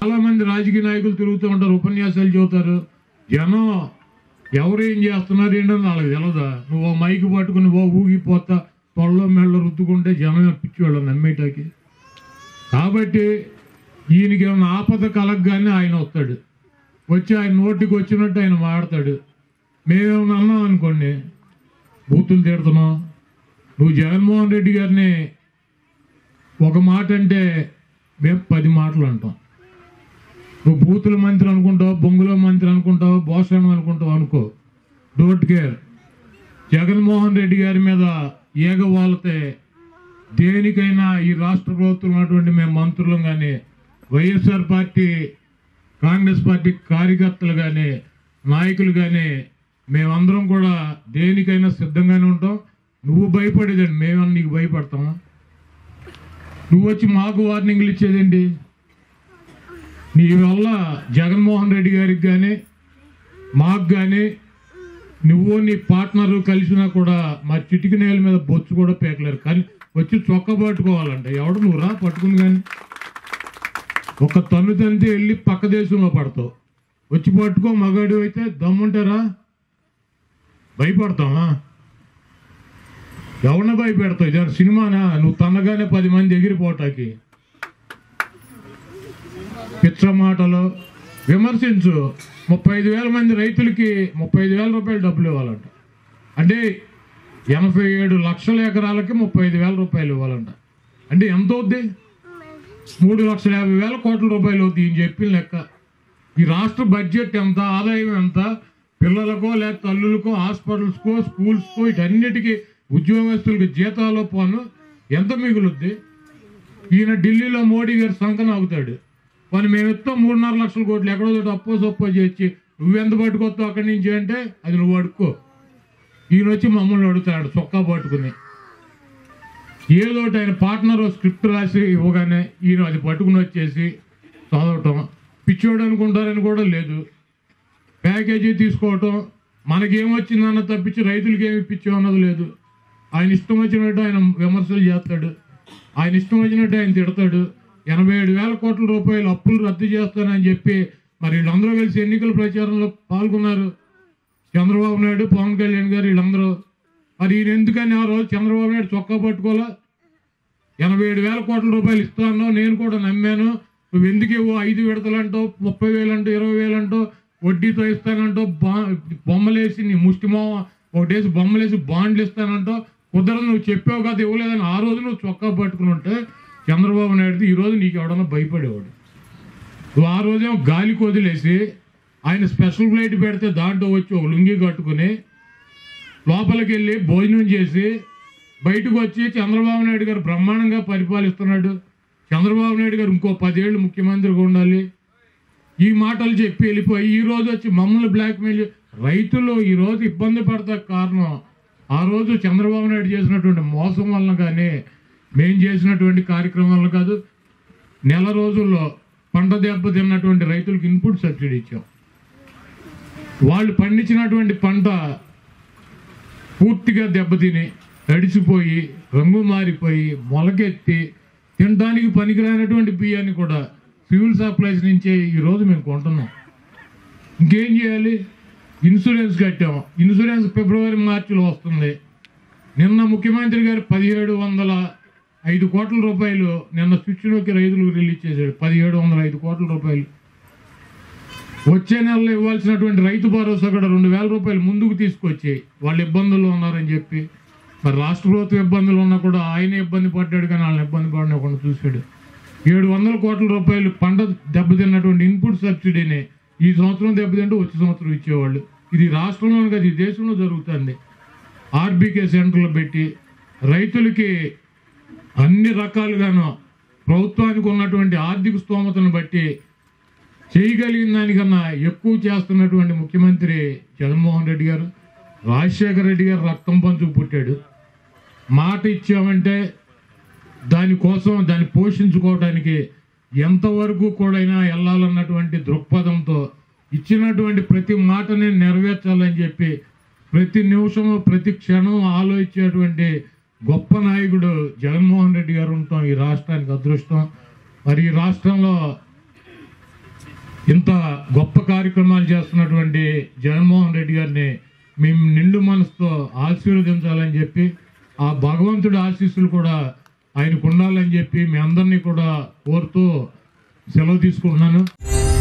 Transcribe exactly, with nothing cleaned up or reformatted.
చాలా మంది రాజకీయ నాయకులు తిరుగుతూ ఉంటారు, ఉపన్యాసాలు చెబుతారు. జనం ఎవరు ఏం చేస్తున్నారు ఏంటో వాళ్ళకి తెలదా. నువ్వు మైకి పట్టుకుని ఓ ఊగిపోతా తొళ్ళ మెళ్ళ రుద్దుకుంటే జనం పిచ్చివాళ్ళు నమ్మేటాకి. కాబట్టి ఈయనకి ఏమైనా ఆపద కలగగానే ఆయన వస్తాడు, వచ్చి ఆయన నోటికి వచ్చినట్టు ఆయన మాడతాడు. మేమేమైనా అన్నాం అనుకోండి, బూతులు తిడుతున్నాం. నువ్వు జగన్మోహన్ రెడ్డి గారిని ఒక మాట అంటే మేము పది మాటలు అంటాం. నువ్వు బూతుల మంత్రి అనుకుంటావు, బొంగుల మంత్రి అనుకుంటావు, భోషణం అనుకుంటావు అనుకో, డోంట్ కేర్. జగన్మోహన్ రెడ్డి గారి మీద ఏగ వాళ్తే దేనికైనా ఈ రాష్ట్ర ప్రభుత్వం ఉన్నటువంటి మేము మంత్రులు కానీ, వైఎస్ఆర్ పార్టీ కాంగ్రెస్ పార్టీ కార్యకర్తలు కానీ, నాయకులు కానీ మేమందరం కూడా దేనికైనా సిద్ధంగానే ఉంటాం. నువ్వు భయపడేదండి, మేమన్నా నీకు భయపడతామా? నువ్వు వచ్చి మాకు వార్నింగ్లు ఇచ్చేదండి. నీ వల్ల జగన్మోహన్ రెడ్డి గారికి కానీ మాకు కానీ నువ్వు నీ పార్ట్నరు కలిసినా కూడా మా చిటికి నేల మీద బొచ్చు కూడా పేకలేరు. కానీ వచ్చి చొక్క పట్టుకోవాలంట. ఎవడు నువ్వు రా పట్టుకుని కానీ ఒక తన్ను తంతే వెళ్ళి పక్క దేశంలో పడతావు. వచ్చి పట్టుకో, మగాడు అయితే దమ్ముంటారా? భయపడతావా? ఎవరిన భయపెడతావు? ఇది సినిమానా? నువ్వు తన్నగానే పది మంది ఎగిరిపోటాకి. పిచ్చ మాటలు విమర్శించు. ముప్పై ఐదు వేల మంది రైతులకి ముప్పై ఐదు వేల రూపాయలు డబ్బులు ఇవ్వాలంట. అంటే ఎనభై ఏడు లక్షల ఎకరాలకి ముప్పై ఐదు వేల రూపాయలు ఇవ్వాలంట. అంటే ఎంత అవుద్ది? మూడు లక్షల యాభై వేల కోట్ల రూపాయలు అవుద్ది ఈయన చెప్పిన లెక్క. ఈ రాష్ట్ర బడ్జెట్ ఎంత, ఆదాయం ఎంత, పిల్లలకో లేక తల్లులకో, హాస్పిటల్స్కో, స్కూల్స్కో, వీటన్నిటికీ ఉద్యోగస్తులకి జీతాలు పోను ఎంత మిగులుద్ది? ఈయన ఢిల్లీలో మోడీ గారి సంకన ఆగుతాడు. కానీ మేము ఇస్తాం మూడున్నర లక్షల కోట్లు, ఎక్కడో చోట అప్పో సొప్పో చేసి నువ్వెంత పట్టుకొస్తావు అక్కడి నుంచి అంటే అది నువ్వు అడుక్కో. ఈయన వచ్చి మమ్మల్ని అడుగుతాడు చొక్కా పట్టుకుని. ఏదోటి ఆయన పార్ట్నర్ స్క్రిప్ట్ రాసి ఇవ్వగానే ఈయన అది పట్టుకుని వచ్చేసి చదవటం. పిచ్చోడు అనుకుంటారని కూడా లేదు. ప్యాకేజీ తీసుకోవటం, మనకేమొచ్చిందన్న తప్పించి రైతులకి ఏమి పిచ్చో అన్నది లేదు. ఆయన ఇష్టం వచ్చినట్టు ఆయన విమర్శలు చేస్తాడు, ఆయన ఇష్టం వచ్చినట్టు ఆయన తిడతాడు. ఎనభై ఏడు వేల కోట్ల రూపాయలు అప్పులు రద్దు చేస్తానని చెప్పి మరి వీళ్ళందరూ కలిసి ఎన్నికల ప్రచారంలో పాల్గొన్నారు. చంద్రబాబు నాయుడు, పవన్ కళ్యాణ్ గారు వీళ్ళందరూ. మరి ఈయన ఎందుకని ఆ రోజు చంద్రబాబు నాయుడు చొక్కా పట్టుకోవాలా? ఎనభై ఏడు వేల కోట్ల రూపాయలు ఇస్తానో నేను కూడా నమ్మాను, నువ్వు ఎందుకు ఇవ్వు? ఐదు విడతలు అంటావు, ముప్పై వేలు అంటావు, ఇరవై వేలు అంటావు, వడ్డీతో ఇస్తానంటావు, బా బొమ్మలేసి నీ ముష్టిమో ఒకటేసి బొమ్మలేసి బాండ్లు ఇస్తానంటావు. కుదరదు, నువ్వు చెప్పావు కదా ఇవ్వలేదని. ఆ రోజు నువ్వు చొక్కా పట్టుకుని ఉంటే చంద్రబాబు నాయుడు ఈరోజు నీకు ఎవడన్నా భయపడేవాడు. నువ్వు ఆ రోజేమో గాలికి వదిలేసి ఆయన స్పెషల్ ఫ్లైట్ పెడితే దాంట్లో వచ్చి ఒక లుంగి కట్టుకుని లోపలికి వెళ్ళి భోజనం చేసి బయటకు వచ్చి చంద్రబాబు నాయుడు గారు బ్రహ్మాండంగా పరిపాలిస్తున్నాడు, చంద్రబాబు నాయుడు గారు ఇంకో పదేళ్ళు ముఖ్యమంత్రిగా ఉండాలి, ఈ మాటలు చెప్పి వెళ్ళిపోయి ఈ రోజు వచ్చి మమ్మల్ని బ్లాక్మెయిల్. రైతులు ఈరోజు ఇబ్బంది పడతా కారణం ఆ రోజు చంద్రబాబు నాయుడు చేసినటువంటి మోసం వలన కానీ మేం చేసినటువంటి కార్యక్రమాలను కాదు. నెల రోజుల్లో పంట దెబ్బ తిన్నటువంటి రైతులకు ఇన్పుట్ సబ్సిడీ ఇచ్చాం. వాళ్ళు పండించినటువంటి పంట పూర్తిగా దెబ్బతిని తడిసిపోయి రంగు మారిపోయి మొలకెత్తి తినడానికి పనికిరానటువంటి బియ్యాన్ని కూడా సివిల్ సప్లైస్ నుంచే ఈరోజు మేము కొంటున్నాం. ఇంకేం చేయాలి? ఇన్సూరెన్స్ కట్టాము. ఇన్సూరెన్స్ ఫిబ్రవరి మార్చిలో వస్తుంది. నిన్న ముఖ్యమంత్రి గారు పదిహేడు వందల ఐదు కోట్ల రూపాయలు నిన్న స్విచ్ నొక్కి రైతులకు రిలీజ్ చేశాడు. పదిహేడు వందల ఐదు కోట్ల రూపాయలు. వచ్చే నెలలో ఇవ్వాల్సినటువంటి రైతు భరోసా కూడా రెండు వేల రూపాయలు ముందుకు తీసుకొచ్చి వాళ్ళు ఇబ్బందుల్లో ఉన్నారని చెప్పి, మరి రాష్ట్ర ప్రభుత్వ ఇబ్బందులు ఉన్నా కూడా ఆయన ఇబ్బంది పడ్డాడు కానీ వాళ్ళని ఇబ్బంది పడకుండా చూశాడు. ఏడు వందల కోట్ల రూపాయలు పంట దెబ్బతిన్నటువంటి ఇన్పుట్ సబ్సిడీని ఈ సంవత్సరం దెబ్బతింటూ వచ్చే సంవత్సరం ఇచ్చేవాళ్ళు. ఇది రాష్ట్రంలోనే కాదు, ఈ దేశంలో జరుగుతుంది. ఆర్బీకే సెంటర్లు పెట్టి రైతులకి అన్ని రకాలుగాను ప్రభుత్వానికి ఉన్నటువంటి ఆర్థిక స్తోమతను బట్టి చేయగలిగిన దానికన్నా ఎక్కువ చేస్తున్నటువంటి ముఖ్యమంత్రి జగన్మోహన్ రెడ్డి గారు. రాజశేఖర రెడ్డి గారు రక్తం పంచుకు పుట్టాడు. మాట ఇచ్చామంటే దానికోసం దాన్ని పోషించుకోవడానికి ఎంతవరకు కూడా వెళ్ళాలన్నటువంటి దృక్పథంతో ఇచ్చినటువంటి ప్రతి మాటని నెరవేర్చాలని చెప్పి ప్రతి నిమిషము ప్రతి క్షణం ఆలోచించేటువంటి గొప్ప నాయకుడు జగన్మోహన్ రెడ్డి గారు ఉండటం ఈ రాష్ట్రానికి అదృష్టం. మరి ఈ రాష్ట్రంలో ఇంత గొప్ప కార్యక్రమాలు చేస్తున్నటువంటి జగన్మోహన్ రెడ్డి గారిని మేము నిండు మనసుతో ఆశీర్వదించాలని చెప్పి ఆ భగవంతుడి ఆశీస్సులు కూడా ఆయనకు ఉండాలని చెప్పి మీ అందరినీ కూడా కోరుతూ సెలవు తీసుకుంటున్నాను.